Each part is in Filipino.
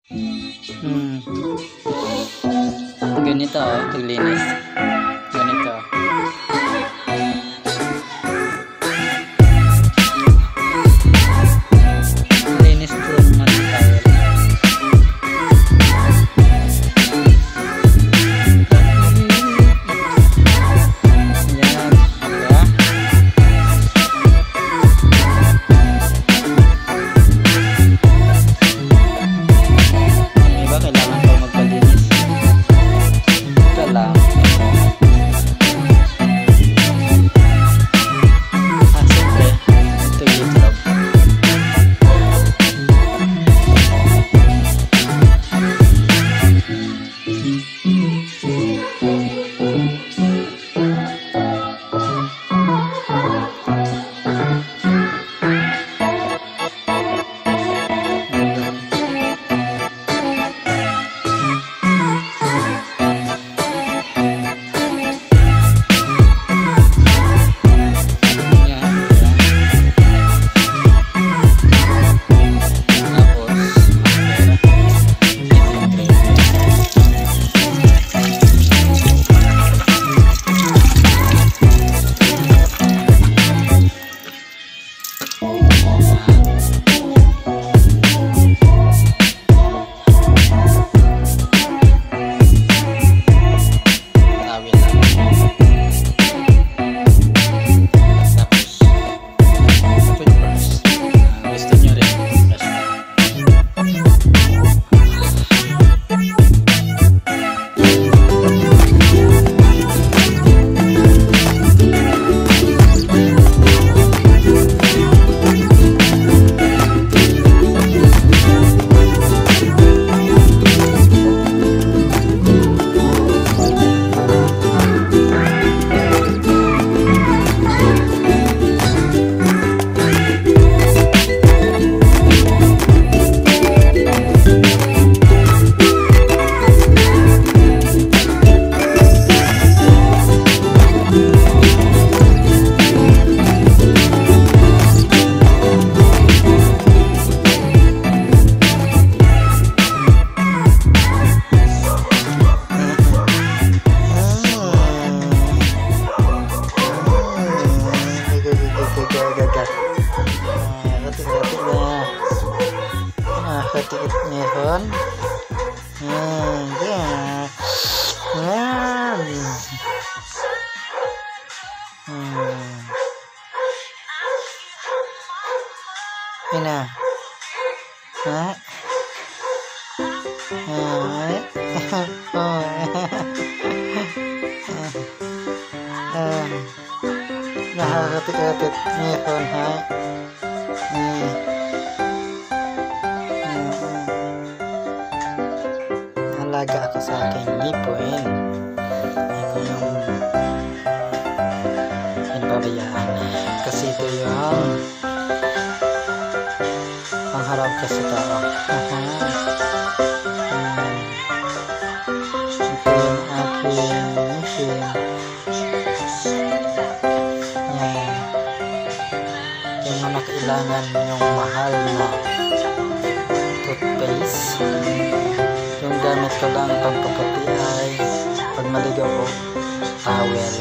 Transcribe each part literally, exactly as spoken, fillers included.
Hmm. Ganito, paglinis. Ganito. Linis ko naman yung towel. Ketik nihon. Hmm, ya. Yan. Hmm. Ina. Ha? Ah. Oh. Ah. Nah, ketik-ketik nihon, ha. Hmm. Alaga ako sa aking ngipin. Ito yung pinabayaan. Kasi ito yung pangharap ka sa tao. Aha. Hmm. Ito yung aking ngipin. Yan. Yung mga kailangan yung mahal na toothpaste. Yung gamit ko lang pagpaputi ay pag maligaw ko, towel.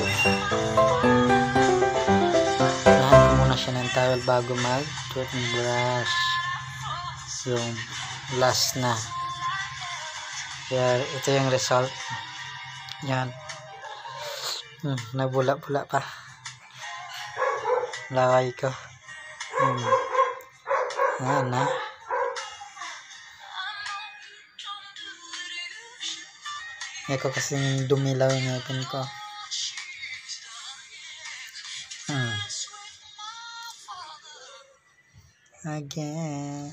Nahan ko muna siya ng towel bago mag toothbrush. Yung last na. Kaya ito yung result. Yan. Hmm, nabula-bula pa. Laway ko. Hmm. Yan na. Eko kasing dumilaw yung ngipin ko. Hmm. Again.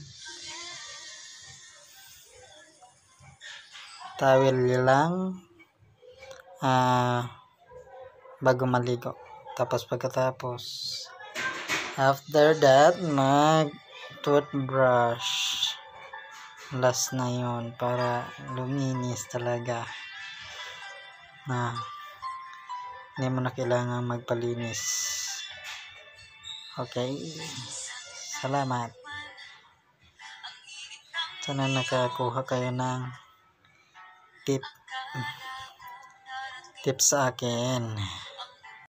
Towel lang. Ah, uh, bago maligo. Tapos pagkatapos, after that, mag toothbrush. Last na yun para luminis talaga. Na hindi mo na kailangan magpalinis. Okay, salamat. Sana nakakuha kayo ng tip tip sa akin.